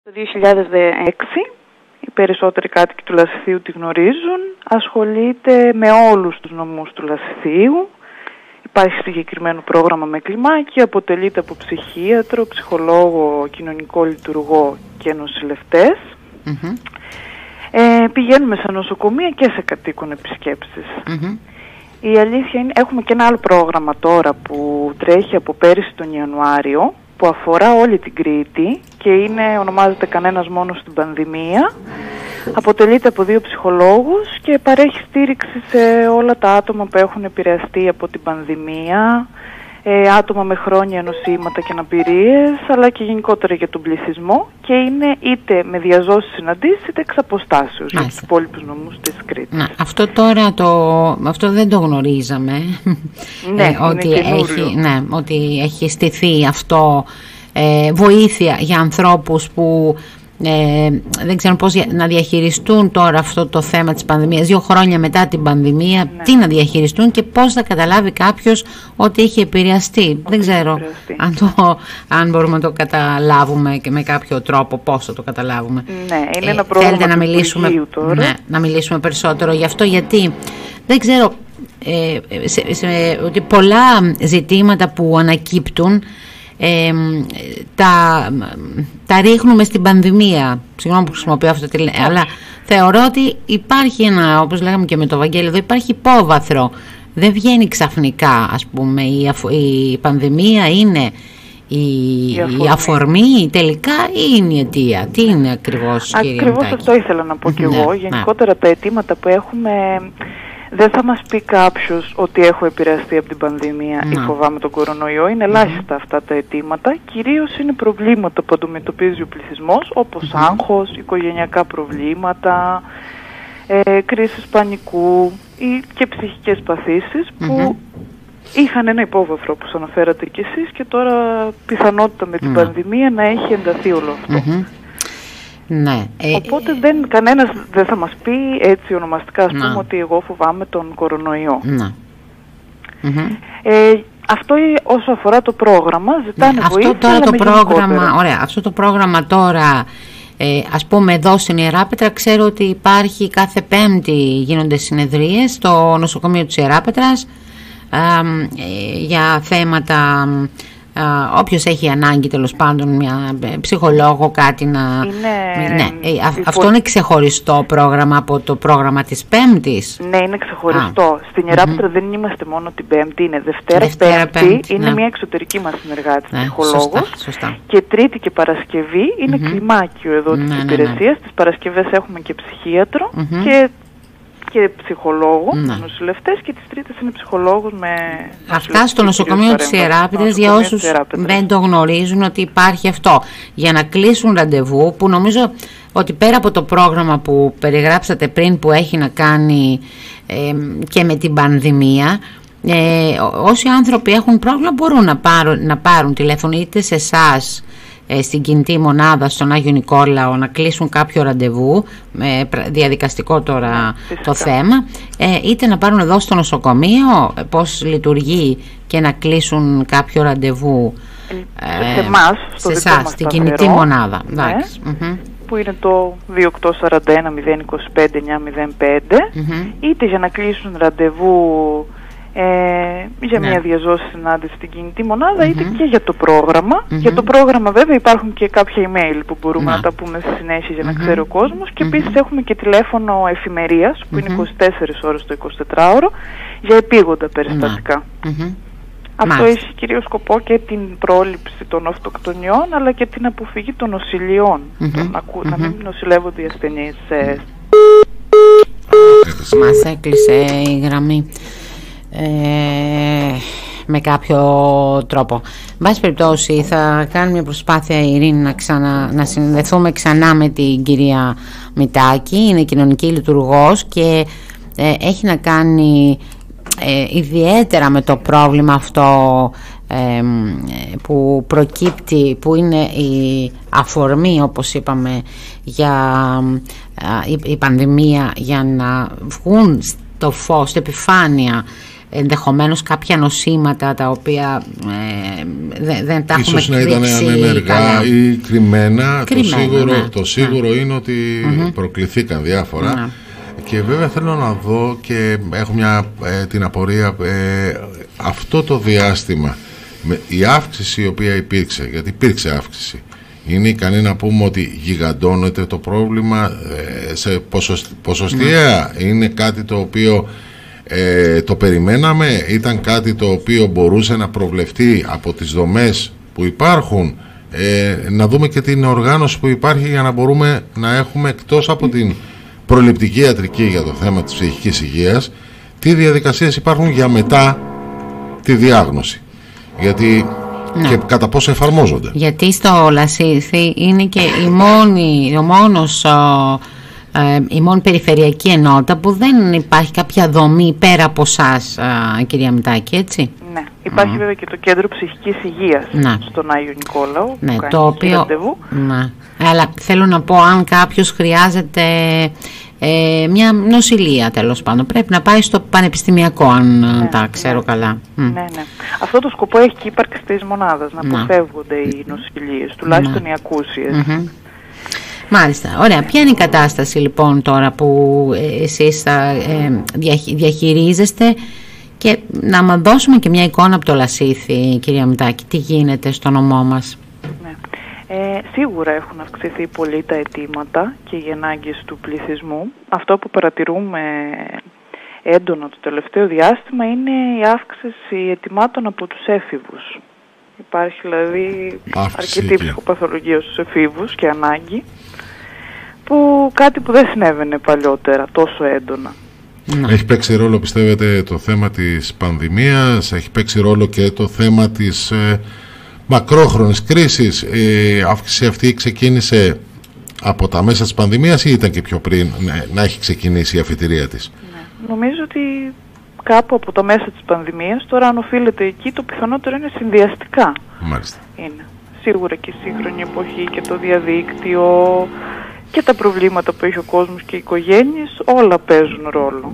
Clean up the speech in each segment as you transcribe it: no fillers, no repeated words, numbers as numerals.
Το 2016, οι περισσότεροι κάτοικοι του Λασιθείου τη γνωρίζουν, ασχολείται με όλους τους νομούς του Λασιθείου. Υπάρχει συγκεκριμένο πρόγραμμα με κλιμάκια, αποτελείται από ψυχίατρο, ψυχολόγο, κοινωνικό λειτουργό και νοσηλευτές. Πηγαίνουμε σε νοσοκομεία και σε κατοίκων επισκέψεις. Η αλήθεια είναι, έχουμε και ένα άλλο πρόγραμμα τώρα που τρέχει από πέρυσι τον Ιανουάριο, που αφορά όλη την Κρήτη και ονομάζεται «Κανένας μόνος στην πανδημία». Αποτελείται από 2 ψυχολόγους και παρέχει στήριξη σε όλα τα άτομα που έχουν επηρεαστεί από την πανδημία, άτομα με χρόνια νοσήματα και αναπηρίες, αλλά και γενικότερα για τον πληθυσμό, και είναι είτε με διαζώσεις συναντήσεις είτε εξ αποστάσεως για τους υπόλοιπους νομούς της Κρήτης. Αυτό τώρα αυτό δεν το γνωρίζαμε. Ότι έχει στηθεί αυτό βοήθεια για ανθρώπους που δεν ξέρουν πώς να διαχειριστούν τώρα αυτό το θέμα της πανδημίας 2 χρόνια μετά την πανδημία. Τι να διαχειριστούν και πώς θα καταλάβει κάποιος ότι έχει επηρεαστεί. Δεν ξέρω αν μπορούμε να το καταλάβουμε και με κάποιο τρόπο, πώς θα το καταλάβουμε. Είναι ένα πρόγραμμα θέλετε να μιλήσουμε περισσότερο γι' αυτό, γιατί δεν ξέρω ότι πολλά ζητήματα που ανακύπτουν τα ρίχνουμε στην πανδημία. Συγγνώμη που χρησιμοποιώ αυτό αλλά θεωρώ ότι υπάρχει όπως λέγαμε και με το Βαγγέλη εδώ, υπάρχει υπόβαθρο. Δεν βγαίνει ξαφνικά, ας πούμε. Η πανδημία είναι η αφορμή τελικά ή είναι η αιτία? Τι είναι ακριβώς, κύριε Μητάκη? Ακριβώς αυτό ήθελα να πω κι εγώ. Γενικότερα τα αιτήματα που έχουμε, δεν θα μας πει κάποιος ότι έχω επηρεαστεί από την πανδημία ή φοβάμαι τον κορονοϊό. Είναι ελάχιστα αυτά τα αιτήματα. Κυρίως είναι προβλήματα που αντιμετωπίζει ο πληθυσμός, όπως άγχος, οικογενειακά προβλήματα, κρίσεις πανικού ή και ψυχικές παθήσεις που είχαν ένα υπόβαθρο, όπως αναφέρατε κι εσείς, και τώρα πιθανότητα με την πανδημία να έχει ενταθεί όλο αυτό. Οπότε κανένας δεν θα μας πει έτσι ονομαστικά, ας πούμε, ότι εγώ φοβάμαι τον κορονοϊό. Αυτό όσο αφορά το πρόγραμμα, ζητάνε βοήθεια. Αυτό το πρόγραμμα τώρα, ας πούμε εδώ στην Ιεράπετρα, ξέρω ότι υπάρχει κάθε Πέμπτη, γίνονται συνεδρίες στο νοσοκομείο της Ιεράπετρας για θέματα, όποιος έχει ανάγκη τέλος πάντων, μια ψυχολόγο, κάτι αυτό είναι ξεχωριστό πρόγραμμα από το πρόγραμμα της Πέμπτης? Ναι, είναι ξεχωριστό. Στην Ιεράπετρα δεν είμαστε μόνο την Πέμπτη, είναι Δευτέρα Πέμπτη, είναι μια εξωτερική μας συνεργάτης ψυχολόγος, και Τρίτη και Παρασκευή είναι κλιμάκιο εδώ της υπηρεσίας. Τις Παρασκευές έχουμε και ψυχίατρο και ψυχολόγο, νοσηλευτές, και τις Τρίτες είναι ψυχολόγος με... Αυτά στο νοσοκομείο της Ιεράπετρας, για όσους δεν το γνωρίζουν, ότι υπάρχει αυτό. Για να κλείσουν ραντεβού, που νομίζω ότι πέρα από το πρόγραμμα που περιγράψατε πριν, που έχει να κάνει και με την πανδημία, όσοι άνθρωποι έχουν πρόβλημα μπορούν να πάρουν τηλέφωνο είτε σε εσάς, στην κινητή μονάδα στον Άγιο Νικόλαο, να κλείσουν κάποιο ραντεβού, διαδικαστικό τώρα το θέμα, είτε να πάρουν εδώ στο νοσοκομείο πώς λειτουργεί και να κλείσουν κάποιο ραντεβού σε εμάς, στο δικό μας στην κινητή μονάδα, που είναι το 2841 025 905, είτε για να κλείσουν ραντεβού για μια διαζώση συνάντηση στην κινητή μονάδα, είτε και για το πρόγραμμα. Για το πρόγραμμα βέβαια υπάρχουν και κάποια email που μπορούμε να τα πούμε στη συνέχεια για να ξέρει ο κόσμος, και επίσης έχουμε και τηλέφωνο εφημερίας που είναι 24 ώρες το 24ωρο για επίγοντα περιστατικά. Αυτό έχει κυρίως σκοπό και την πρόληψη των αυτοκτονιών, αλλά και την αποφυγή των νοσηλειών, να μην νοσηλεύονται οι ασθενείς. Μας έκλεισε η γραμμή με κάποιο τρόπο. Εν πάση περιπτώσει, θα κάνουμε μια προσπάθεια, η Ειρήνη, να συνδεθούμε ξανά με την κυρία Μητάκη. Είναι κοινωνική λειτουργός και έχει να κάνει ιδιαίτερα με το πρόβλημα αυτό που προκύπτει, που είναι η αφορμή, όπως είπαμε, για η πανδημία, για να βγουν στο φως, στην επιφάνεια ενδεχομένως κάποια νοσήματα τα οποία δεν τα έχουμε ίσως να ήταν ανενεργά ή κρυμμένα. Το σίγουρο είναι ότι προκληθήκαν διάφορα. Και βέβαια θέλω να δω και έχω την απορία αυτό το διάστημα, η αύξηση η οποία υπήρξε, γιατί υπήρξε αύξηση, είναι ικανή να πούμε ότι γιγαντώνεται το πρόβλημα σε ποσοστιαία? Είναι κάτι το οποίο το περιμέναμε? Ήταν κάτι το οποίο μπορούσε να προβλεφτεί από τις δομές που υπάρχουν? Να δούμε και την οργάνωση που υπάρχει για να μπορούμε να έχουμε, εκτός από την προληπτική ιατρική για το θέμα της ψυχικής υγείας, τι διαδικασίες υπάρχουν για μετά τη διάγνωση, γιατί και κατά πόσο εφαρμόζονται. Γιατί στο Λασίθι είναι και η μόνη περιφερειακή ενότητα που δεν υπάρχει κάποια δομή πέρα από εσάς, κυρία Μητάκη, έτσι. Ναι, υπάρχει βέβαια και το κέντρο ψυχικής υγείας στον Άγιο Νικόλαο, ναι, που το οποίο ραντεβού. Ναι. Αλλά θέλω να πω, αν κάποιος χρειάζεται μια νοσηλεία, τέλος πάντων, πρέπει να πάει στο πανεπιστημιακό, αν τα ξέρω καλά. Ναι. Αυτό το σκοπό έχει και η ύπαρξη της μονάδας, να αποφεύγονται οι νοσηλείες, τουλάχιστον οι ακούσιες. Μάλιστα, ωραία. Ποια είναι η κατάσταση λοιπόν τώρα που εσείς θα διαχειρίζεστε, και να μας δώσουμε και μια εικόνα από το Λασίθι, κυρία Μητάκη, τι γίνεται στο νομό μας? Σίγουρα έχουν αυξηθεί πολύ τα αιτήματα και οι ανάγκες του πληθυσμού. Αυτό που παρατηρούμε έντονα το τελευταίο διάστημα είναι η αύξηση αιτημάτων από τους έφηβους. Υπάρχει δηλαδή αρκετή ψυχοπαθολογία στους εφήβους και ανάγκη, που κάτι που δεν συνέβαινε παλιότερα τόσο έντονα. Έχει παίξει ρόλο, πιστεύετε, το θέμα της πανδημίας? Έχει παίξει ρόλο και το θέμα της μακρόχρονης κρίσης? Η αύξηση αυτή ξεκίνησε από τα μέσα της πανδημίας ή ήταν και πιο πριν να έχει ξεκινήσει η αφετηρία της? Νομίζω ότι κάπου από τα μέσα της πανδημίας. Τώρα, αν οφείλεται εκεί, το πιθανότερο είναι συνδυαστικά. Μάλιστα. Είναι σίγουρα και η σύγχρονη εποχή και το διαδίκτυο και τα προβλήματα που έχει ο κόσμος και οι οικογένειες, όλα παίζουν ρόλο.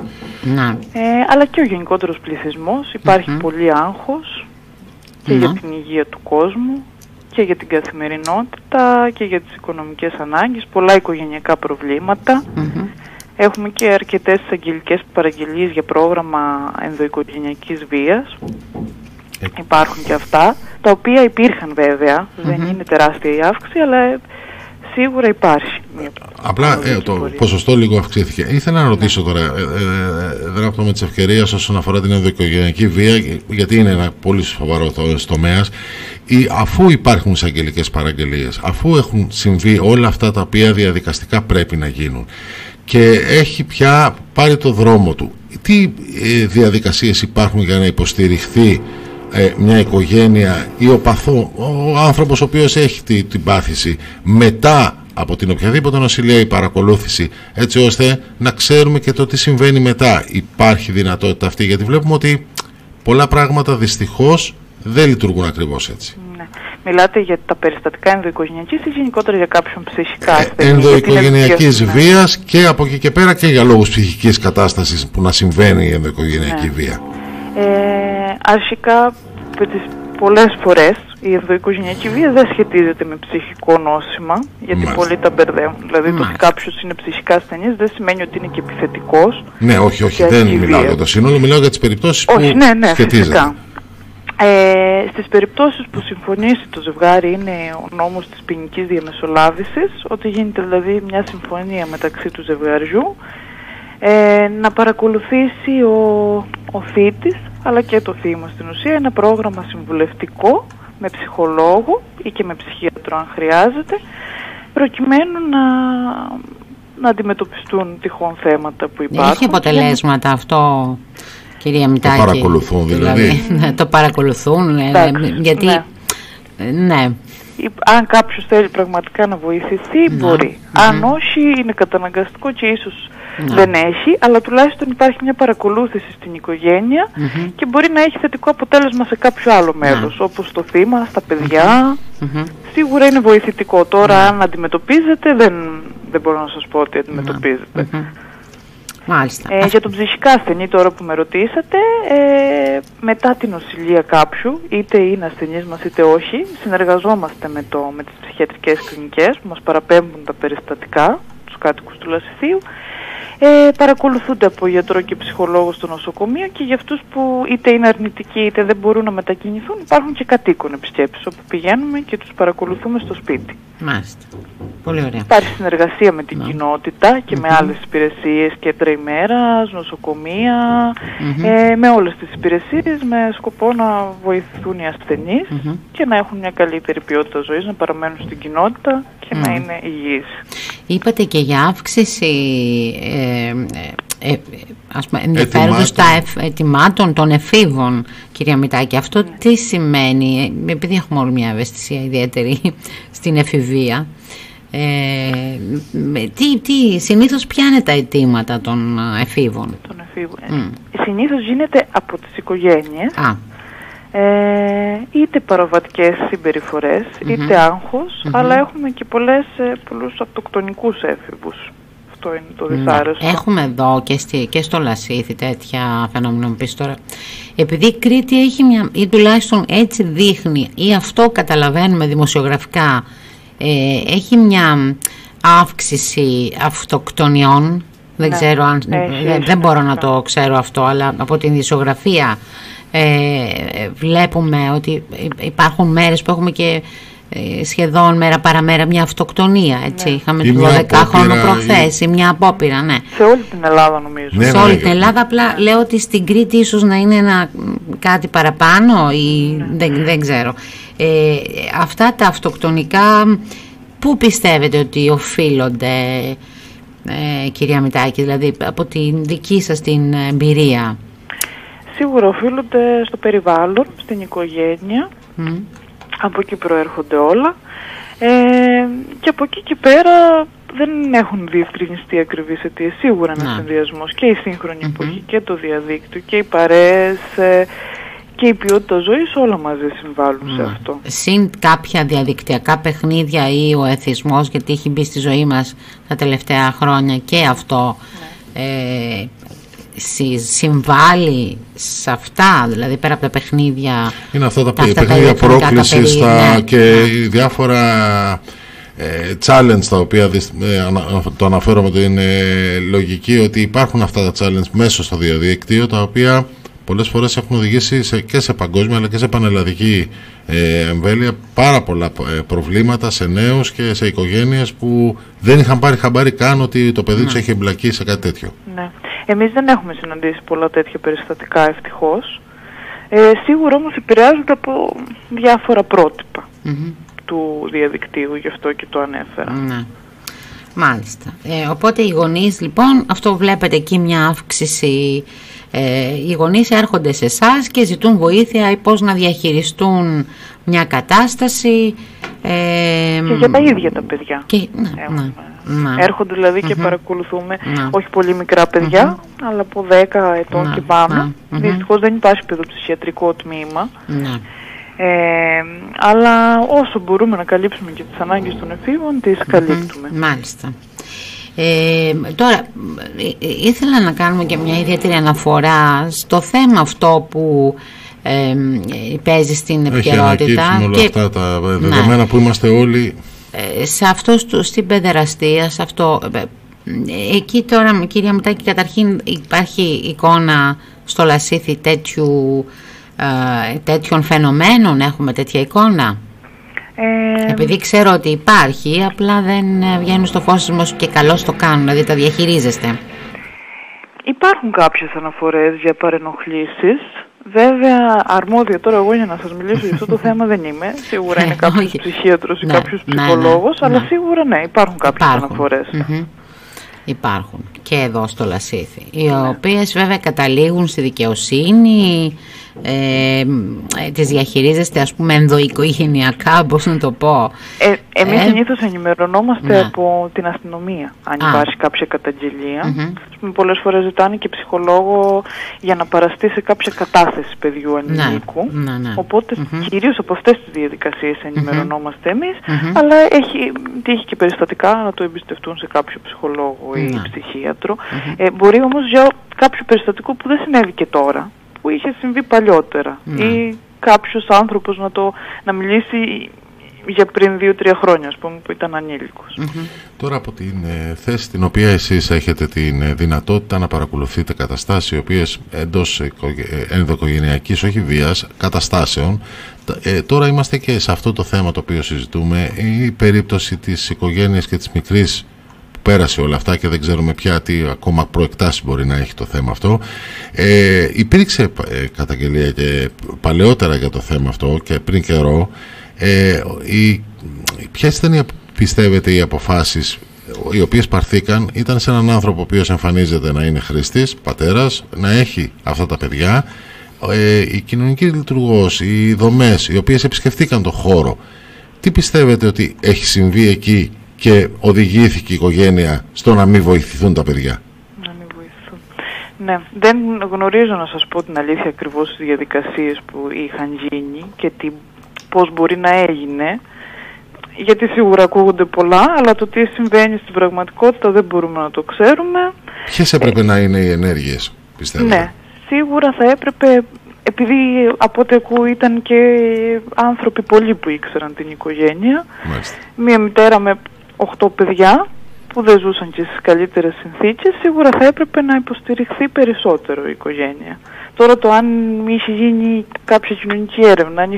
Αλλά και ο γενικότερος πληθυσμός, υπάρχει πολύ άγχος και για την υγεία του κόσμου και για την καθημερινότητα και για τις οικονομικές ανάγκες, πολλά οικογενειακά προβλήματα. Έχουμε και αρκετές αγγελικές παραγγελίες για πρόγραμμα ενδοοικογενειακής βίας. Υπάρχουν και αυτά, τα οποία υπήρχαν βέβαια, δεν είναι τεράστια η αύξηση, αλλά σίγουρα υπάρχει. Απλά το ποσοστό λίγο αυξήθηκε. Ήθελα να ρωτήσω τώρα, δράπτω με τις ευκαιρίες όσον αφορά την ενδοοικογενειακή βία, γιατί είναι ένα πολύ σοβαρό τομέας. Αφού υπάρχουν εισαγγελικές παραγγελίες, αφού έχουν συμβεί όλα αυτά τα οποία διαδικαστικά πρέπει να γίνουν και έχει πια πάρει το δρόμο του, τι διαδικασίες υπάρχουν για να υποστηριχθεί μια οικογένεια ή ο άνθρωπος ο οποίος έχει την πάθηση μετά από την οποιαδήποτε νοσηλεία ή παρακολούθηση, έτσι ώστε να ξέρουμε και το τι συμβαίνει μετά? Υπάρχει δυνατότητα αυτή? Γιατί βλέπουμε ότι πολλά πράγματα δυστυχώς δεν λειτουργούν ακριβώς έτσι. Μιλάτε για τα περιστατικά ενδοοικογενειακής ή γενικότερα για κάποιον ψυχικά ασθενή? Ενδοοικογενειακής βίας, και από εκεί και πέρα και για λόγους ψυχικής κατάστασης που να συμβαίνει η ενδοοικογενειακή βία. Αρχικά, πολλές φορές η ενδοοικογενειακή βία δεν σχετίζεται με ψυχικό νόσημα, γιατί πολλοί τα μπερδεύουν. Δηλαδή το ότι κάποιος είναι ψυχικά ασθενής δεν σημαίνει ότι είναι και επιθετικός. Ναι, όχι, δεν μιλάω για το σύνολο, μιλάω για τις περιπτώσεις που σχετίζεται. Φυσικά. Στις περιπτώσεις που συμφωνήσει το ζευγάρι, είναι ο νόμος της ποινικής διαμεσολάβησης, ότι γίνεται δηλαδή μια συμφωνία μεταξύ του ζευγαριού, να παρακολουθήσει ο θήτης αλλά και το θύμα στην ουσία ένα πρόγραμμα συμβουλευτικό με ψυχολόγο ή και με ψυχίατρο αν χρειάζεται, προκειμένου να αντιμετωπιστούν τυχόν θέματα που υπάρχουν. Έχει αποτελέσματα αυτό, κυρία Μητάκη? Το παρακολουθούν δηλαδή. Το παρακολουθούν, γιατί ναι. Αν κάποιος θέλει πραγματικά να βοηθηθεί, μπορεί. Αν όχι, είναι καταναγκαστικό και ίσως δεν έχει, αλλά τουλάχιστον υπάρχει μια παρακολούθηση στην οικογένεια και μπορεί να έχει θετικό αποτέλεσμα σε κάποιο άλλο μέλος, όπως το θύμα, στα παιδιά. Σίγουρα είναι βοηθητικό. Τώρα, αν αντιμετωπίζεται, δεν μπορώ να σας πω ότι αντιμετωπίζεται. Μάλιστα. Για τον ψυχικά ασθενή τώρα που με ρωτήσατε, μετά την νοσηλεία κάποιου, είτε είναι ασθενής μας είτε όχι, συνεργαζόμαστε με τις ψυχιατρικές κλινικές που μας παραπέμπουν τα περιστατικά, τους κάτοικους του Λασιθίου. Παρακολουθούνται από γιατρό και ψυχολόγο στο νοσοκομείο, και για αυτούς που είτε είναι αρνητικοί είτε δεν μπορούν να μετακινηθούν, υπάρχουν και κατοίκον επισκέψεις όπου πηγαίνουμε και τους παρακολουθούμε στο σπίτι. Μάλιστα. Πολύ ωραία. Υπάρχει συνεργασία με την κοινότητα και με άλλες υπηρεσίες, κέντρα ημέρας, νοσοκομεία, με όλες τις υπηρεσίες, με σκοπό να βοηθούν οι ασθενείς και να έχουν μια καλύτερη ποιότητα ζωής, να παραμένουν στην κοινότητα και να είναι υγιείς. Είπατε και για αύξηση ενδιαφέροντος αιτημάτων των εφήβων, κυρία Μητάκη. Αυτό τι σημαίνει, επειδή έχουμε όλη μια ευαισθησία ιδιαίτερη στην εφηβεία, συνήθως ποια είναι τα αιτήματα των εφήβων? Συνήθως γίνεται από τις οικογένειες, είτε παραβατικές συμπεριφορές, είτε άγχος, αλλά έχουμε και πολλούς αυτοκτονικούς έφηβους. Αυτό είναι το δυσάρεστο. Έχουμε εδώ και στο Λασίθι τέτοια φαινόμενα. Μου πεις τώρα, επειδή η Κρήτη έχει μια, ή τουλάχιστον έτσι δείχνει, ή αυτό καταλαβαίνουμε δημοσιογραφικά, έχει μια αύξηση αυτοκτονιών. Δεν ξέρω αν, δεν μπορώ να το ξέρω αυτό, αλλά από την ειδησιογραφία βλέπουμε ότι υπάρχουν μέρες που έχουμε και σχεδόν μέρα παραμέρα μια αυτοκτονία, έτσι. Είχαμε το 12χρονο προχθές ή μια απόπειρα, ναι. Σε όλη την Ελλάδα νομίζω. Σε όλη την Ελλάδα, απλά λέω ότι στην Κρήτη ίσως να είναι κάτι παραπάνω ή δεν ξέρω. Αυτά τα αυτοκτονικά πού πιστεύετε ότι οφείλονται, κυρία Μητάκη, δηλαδή από την δική σας την εμπειρία? Σίγουρα οφείλονται στο περιβάλλον, στην οικογένεια. Από εκεί προέρχονται όλα, και από εκεί και πέρα δεν έχουν διευκρινιστεί ακριβείς αιτίες. Σίγουρα είναι συνδυασμός και η σύγχρονη εποχή και το διαδίκτυο και οι παρέες και η ποιότητα ζωής, όλα μαζί συμβάλλουν σε αυτό. Συν κάποια διαδικτυακά παιχνίδια ή ο εθισμός, γιατί έχει μπει στη ζωή μας τα τελευταία χρόνια και αυτό συμβάλλει σε αυτά, δηλαδή πέρα από τα παιχνίδια. Είναι αυτά τα παιχνίδια πρόκλησης και διάφορα challenge, τα οποία το αναφέρω με την λογική ότι υπάρχουν αυτά τα challenge μέσα στο διαδίκτυο, τα οποία πολλές φορές έχουν οδηγήσει και σε παγκόσμια αλλά και σε πανελλαδική εμβέλεια πάρα πολλά προβλήματα σε νέους και σε οικογένειες που δεν είχαν πάρει χαμπάρι καν ότι το παιδί τους έχει εμπλακεί σε κάτι τέτοιο. Ναι. Εμείς δεν έχουμε συναντήσει πολλά τέτοια περιστατικά, ευτυχώς. Σίγουρα όμως επηρεάζονται από διάφορα πρότυπα του διαδικτύου, γι' αυτό και το ανέφερα. Ναι. Μάλιστα. Οπότε οι γονείς, λοιπόν, αυτό βλέπετε εκεί μια αύξηση. Οι γονείς έρχονται σε εσάς και ζητούν βοήθεια ή πώς να διαχειριστούν μια κατάσταση. Και για τα ίδια τα παιδιά. Έρχονται δηλαδή και παρακολουθούμε όχι πολύ μικρά παιδιά, αλλά από 10 ετών και πάνω. Δυστυχώς δεν υπάρχει παιδοψυχιατρικό τμήμα. Αλλά όσο μπορούμε να καλύψουμε και τις ανάγκες των εφήβων, τις καλύπτουμε. Μάλιστα. Τώρα ήθελα να κάνουμε και μια ιδιαίτερη αναφορά στο θέμα αυτό που παίζει στην επικαιρότητα. Έχει όλα αυτά τα δεδομένα που είμαστε όλοι. Σε αυτό, στην παιδεραστία, σε αυτό. Εκεί τώρα, κυρία Μητάκη, καταρχήν υπάρχει εικόνα στο Λασίθι τέτοιων φαινομένων, έχουμε τέτοια εικόνα? Επειδή ξέρω ότι υπάρχει, απλά δεν βγαίνουν στο φως μας και καλώς το κάνουν, δηλαδή τα διαχειρίζεστε. Υπάρχουν κάποιες αναφορές για παρενοχλήσεις. Βέβαια, αρμόδια τώρα εγώ για να σας μιλήσω για αυτό το θέμα δεν είμαι. Σίγουρα είναι κάποιος ψυχίατρος ή κάποιος ψυχολόγος, αλλά σίγουρα ναι, υπάρχουν κάποιες αναφορές. Υπάρχουν και εδώ στο Λασίθι, οι οποίες βέβαια καταλήγουν στη δικαιοσύνη, τις διαχειρίζεστε ας πούμε ενδοοικογενειακά, πώς να το πω. Εμείς συνήθως ενημερωνόμαστε από την αστυνομία, αν υπάρχει κάποια καταγγελία. Πολλές φορές ζητάνε και ψυχολόγο για να παραστεί σε κάποια κατάθεση παιδιού ανηλίκου. Οπότε κυρίως από αυτές τις διαδικασίες ενημερωνόμαστε εμείς, αλλά έχει τύχει και περιστατικά να το εμπιστευτούν σε κάποιο ψυχολόγο ή ψυχίατρο. Μπορεί όμως για κάποιο περιστατικό που δεν συνέβη και τώρα, που είχε συμβεί παλιότερα, ή κάποιος άνθρωπος να μιλήσει για πριν 2-3 χρόνια, ας πούμε, που ήταν ανήλικος. Τώρα, από την θέση την οποία εσείς έχετε την δυνατότητα να παρακολουθείτε καταστάσεις οι οποίες εντός ενδοοικογενειακής, όχι βίας, καταστάσεων, τώρα είμαστε και σε αυτό το θέμα το οποίο συζητούμε, η περίπτωση της οικογένειας και της μικρής που πέρασε όλα αυτά και δεν ξέρουμε πια τι ακόμα προεκτάσεις μπορεί να έχει το θέμα αυτό. Υπήρξε καταγγελία και παλαιότερα για το θέμα αυτό και πριν καιρό. Ποιες ήταν, πιστεύετε, οι αποφάσεις οι οποίες πάρθηκαν? Ήταν σε έναν άνθρωπο ο οποίος εμφανίζεται να είναι χρήστης, πατέρας, να έχει αυτά τα παιδιά, η κοινωνική λειτουργός, οι δομές οι οποίες επισκεφτήκαν το χώρο. Τι πιστεύετε ότι έχει συμβεί εκεί και οδηγήθηκε η οικογένεια στο να μην βοηθηθούν τα παιδιά? Ναι, δεν γνωρίζω, να σας πω την αλήθεια, ακριβώς τις διαδικασίες που είχαν γίνει και πώς μπορεί να έγινε, γιατί σίγουρα ακούγονται πολλά, αλλά το τι συμβαίνει στην πραγματικότητα δεν μπορούμε να το ξέρουμε. Ποιες έπρεπε να είναι οι ενέργειες, πιστεύετε? Ναι, σίγουρα θα έπρεπε, επειδή από ό,τι ακούω ήταν και άνθρωποι πολλοί που ήξεραν την οικογένεια. Μάλιστα. Μία μητέρα με 8 παιδιά που δεν ζούσαν και στις καλύτερες συνθήκες, σίγουρα θα έπρεπε να υποστηριχθεί περισσότερο η οικογένεια. Τώρα το αν είχε γίνει κάποια κοινωνική έρευνα, αν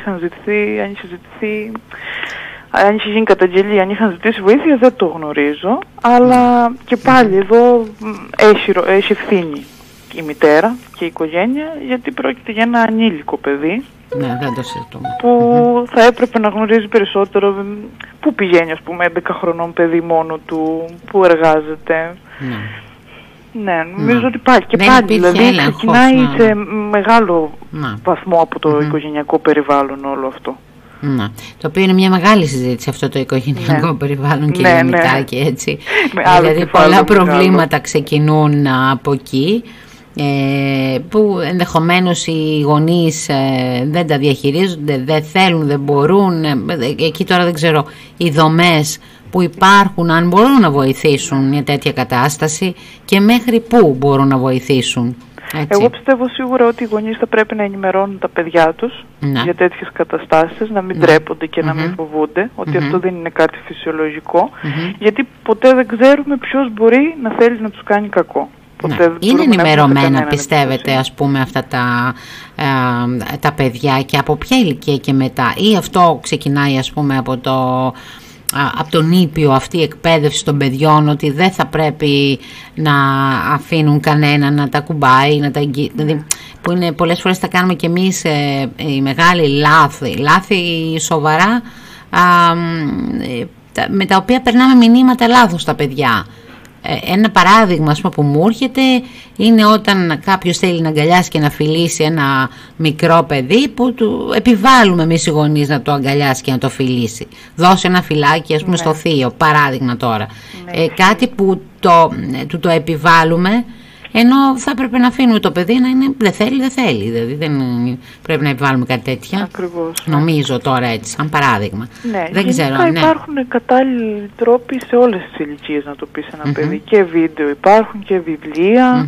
είχε γίνει καταγγελία, αν είχαν ζητήσει βοήθεια, δεν το γνωρίζω. Αλλά και πάλι εδώ έχει ευθύνη η μητέρα και η οικογένεια, γιατί πρόκειται για ένα ανήλικο παιδί. Ναι, δεν το συζητούμε. Που θα έπρεπε να γνωρίζει περισσότερο πού πηγαίνει, ας πούμε, 11 χρονών παιδί μόνο του, πού εργάζεται. Ναι, νομίζω ότι υπάρχει. Και πάλι, δηλαδή, ξεκινάει σε μεγάλο βαθμό από το οικογενειακό περιβάλλον όλο αυτό. Το οποίο είναι μια μεγάλη συζήτηση, αυτό το οικογενειακό περιβάλλον, και μετά και έτσι. Δηλαδή πολλά προβλήματα ξεκινούν από εκεί, που ενδεχομένως οι γονείς δεν τα διαχειρίζονται, δεν θέλουν, δεν μπορούν. Εκεί τώρα δεν ξέρω οι δομές που υπάρχουν, αν μπορούν να βοηθήσουν μια τέτοια κατάσταση και μέχρι πού μπορούν να βοηθήσουν. Έτσι. Εγώ πιστεύω σίγουρα ότι οι γονείς θα πρέπει να ενημερώνουν τα παιδιά τους για τέτοιες καταστάσεις, να μην ντρέπονται και να μην φοβούνται, ότι αυτό δεν είναι κάτι φυσιολογικό, γιατί ποτέ δεν ξέρουμε ποιος μπορεί να θέλει να τους κάνει κακό. Είναι ενημερωμένα, πιστεύετε, ας πούμε, αυτά τα παιδιά, και από ποια ηλικία και μετά, ή αυτό ξεκινάει, ας πούμε, από τον ήπιο, αυτή η εκπαίδευση των παιδιών, ότι δεν θα πρέπει να αφήνουν κανένα να τα κουμπάει, δηλαδή, που είναι πολλές φορές τα κάνουμε κι εμείς οι μεγάλοι λάθη σοβαρά, με τα οποία περνάμε μηνύματα λάθος στα παιδιά. Ένα παράδειγμα, ας πούμε, που μου έρχεται είναι όταν κάποιος θέλει να αγκαλιάσει και να φιλήσει ένα μικρό παιδί, που του επιβάλλουμε εμείς οι γονείς να το αγκαλιάσει και να το φιλήσει. Δώσε ένα φυλάκι, ας πούμε, στο θείο, παράδειγμα τώρα. Κάτι που το επιβάλλουμε, ενώ θα έπρεπε να αφήνουμε το παιδί να είναι δεν θέλει. Δηλαδή δεν πρέπει να επιβάλλουμε κάτι τέτοια. Ακριβώς. Νομίζω τώρα έτσι, σαν παράδειγμα. Ναι, δεν ξέρω. Υπάρχουν κατάλληλοι τρόποι σε όλες τις ηλικίες να το πεις ένα παιδί. Και βίντεο υπάρχουν και βιβλία.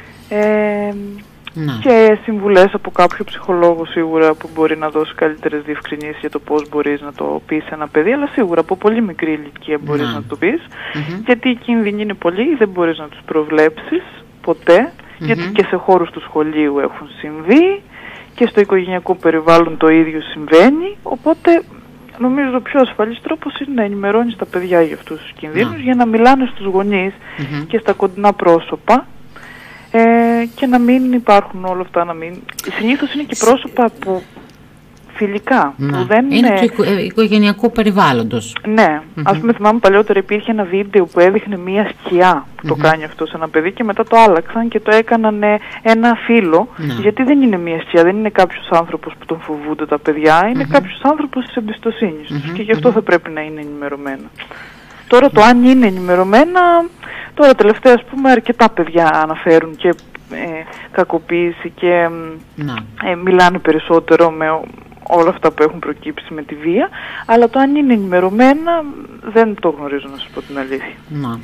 Και συμβουλές από κάποιο ψυχολόγο σίγουρα που μπορεί να δώσει καλύτερες διευκρινήσεις για το πώς μπορείς να το πεις ένα παιδί, αλλά σίγουρα από πολύ μικρή ηλικία μπορείς να το πεις, γιατί οι κίνδυνοι είναι πολλοί, δεν μπορείς να τους προβλέψεις ποτέ, γιατί και σε χώρους του σχολείου έχουν συμβεί και στο οικογενειακό περιβάλλον το ίδιο συμβαίνει, οπότε νομίζω ο πιο ασφαλής τρόπος είναι να ενημερώνεις τα παιδιά για αυτούς τους κινδύνους, για να μιλάνε στους γονείς και στα κοντινά πρόσωπα, και να μην υπάρχουν όλα αυτά, συνήθως είναι και πρόσωπα που φιλικά. Που δεν είναι του οικογενειακού περιβάλλοντος. Ναι. Ας πούμε, θυμάμαι παλιότερα υπήρχε ένα βίντεο που έδειχνε μία σκιά που το κάνει αυτό σε ένα παιδί και μετά το άλλαξαν και το έκαναν ένα φίλο. Γιατί δεν είναι μία σκιά, δεν είναι κάποιος άνθρωπος που τον φοβούνται τα παιδιά, είναι κάποιος άνθρωπος της εμπιστοσύνης τους και γι' αυτό θα πρέπει να είναι ενημερωμένα. Τώρα το αν είναι ενημερωμένα, τώρα τελευταία ας πούμε αρκετά παιδιά αναφέρουν και κακοποίηση και μιλάνε περισσότερο με όλα αυτά που έχουν προκύψει με τη βία, αλλά το αν είναι ενημερωμένα δεν το γνωρίζω, να σας πω την αλήθεια.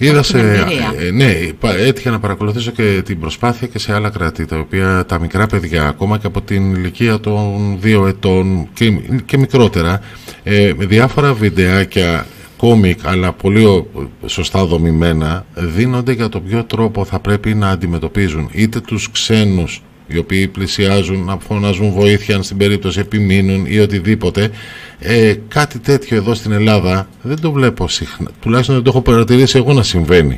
Έτυχε να παρακολουθήσω και την προσπάθεια και σε άλλα κράτη, τα οποία τα μικρά παιδιά, ακόμα και από την ηλικία των 2 ετών και μικρότερα, με διάφορα βιντεάκια, κόμικ, αλλά πολύ σωστά δομημένα, δίνονται για το ποιο τρόπο θα πρέπει να αντιμετωπίζουν είτε τους ξένους οι οποίοι πλησιάζουν, να φωνάζουν βοήθεια αν στην περίπτωση επιμείνουν ή οτιδήποτε. Κάτι τέτοιο εδώ στην Ελλάδα δεν το βλέπω συχνά, τουλάχιστον δεν το έχω παρατηρήσει εγώ να συμβαίνει.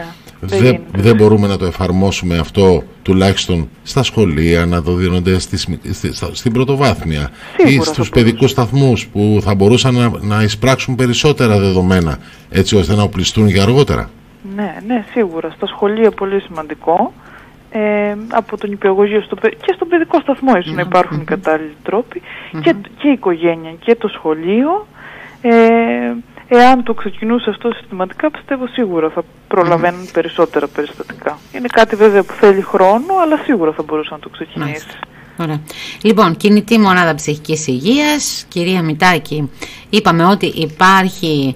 Δεν μπορούμε να το εφαρμόσουμε αυτό τουλάχιστον στα σχολεία, να το δίνονται στην πρωτοβάθμια ή στους παιδικούς σταθμούς που θα μπορούσαν να εισπράξουν περισσότερα δεδομένα έτσι ώστε να οπλιστούν για αργότερα. Ναι, σίγουρα. Στα σχολεία πολύ σημαντικό. Από τον νηπιαγωγείο και στον παιδικό σταθμό ίσως να υπάρχουν οι κατάλληλοι τρόποι και η οικογένεια και το σχολείο. Εάν το ξεκινούσε αυτό συστηματικά, πιστεύω σίγουρα θα προλαβαίνουν περισσότερα περιστατικά. Είναι κάτι βέβαια που θέλει χρόνο, αλλά σίγουρα θα μπορούσε να το ξεκινήσει. Ωραία. Λοιπόν, κινητή μονάδα ψυχικής υγείας, κυρία Μητάκη, είπαμε ότι υπάρχει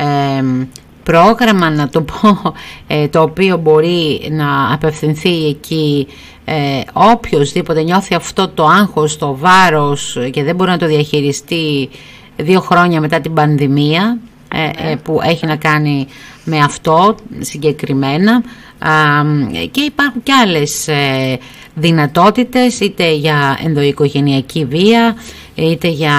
πρόγραμμα, να το πω, το οποίο μπορεί να απευθυνθεί εκεί οποιοσδήποτε νιώθει αυτό το άγχος, το βάρος και δεν μπορεί να το διαχειριστεί 2 χρόνια μετά την πανδημία, που έχει να κάνει με αυτό συγκεκριμένα, και υπάρχουν και άλλες δυνατότητες, είτε για ενδοοικογενειακή βία είτε για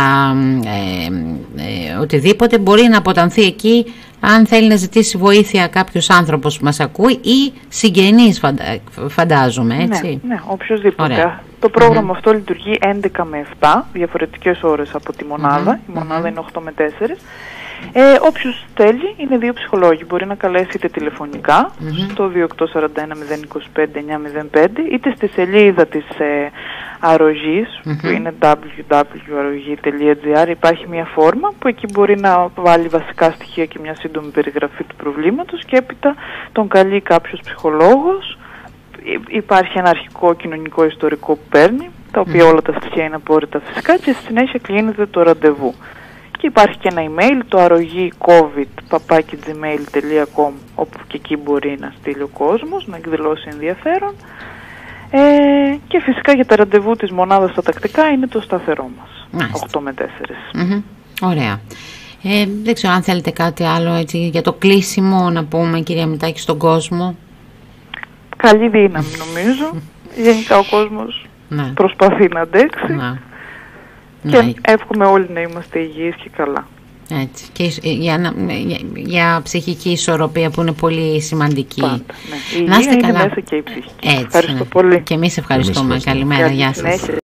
οτιδήποτε μπορεί να αποτανθεί εκεί, αν θέλει να ζητήσει βοήθεια κάποιος άνθρωπος που μας ακούει ή συγγενείς, φαντάζομαι, έτσι. Ναι, οποιοσδήποτε. Ωραία. Το πρόγραμμα αυτό λειτουργεί 11 με 7 διαφορετικές ώρες από τη μονάδα. Η μονάδα είναι 8 με 4. Όποιος θέλει, είναι 2 ψυχολόγοι. Μπορεί να καλέσει είτε τηλεφωνικά στο 2841-025-905, είτε στη σελίδα της αρρωγής, που είναι www.arrogi.gr. Υπάρχει μια φόρμα που εκεί μπορεί να βάλει βασικά στοιχεία και μια σύντομη περιγραφή του προβλήματος και έπειτα τον καλεί κάποιος ψυχολόγος. Υπάρχει ένα αρχικό κοινωνικό ιστορικό που παίρνει, τα οποία όλα τα στοιχεία είναι απόρριτα φυσικά, και στη συνέχεια κλείνεται το ραντεβού. Και υπάρχει και ένα email, το arrogi.covid@gmail.com, όπου και εκεί μπορεί να στείλει ο κόσμος, να εκδηλώσει ενδιαφέρον. Και φυσικά για τα ραντεβού της μονάδας στα τακτικά είναι το σταθερό μας, 8 με 4. Ωραία. Δεν ξέρω αν θέλετε κάτι άλλο έτσι, για το κλείσιμο να πούμε, κυρία Μητάκη, στον κόσμο. Καλή δύναμη νομίζω. Γενικά ο κόσμος προσπαθεί να αντέξει. Και εύχομαι όλοι να είμαστε υγιείς και καλά. Έτσι. Και για ψυχική ισορροπία που είναι πολύ σημαντική. Πάντα, ναι. Η υγεία είναι μέσα και η ψυχική. Έτσι, ευχαριστώ πολύ. Και εμείς ευχαριστούμε. Καλημέρα. Γεια σας.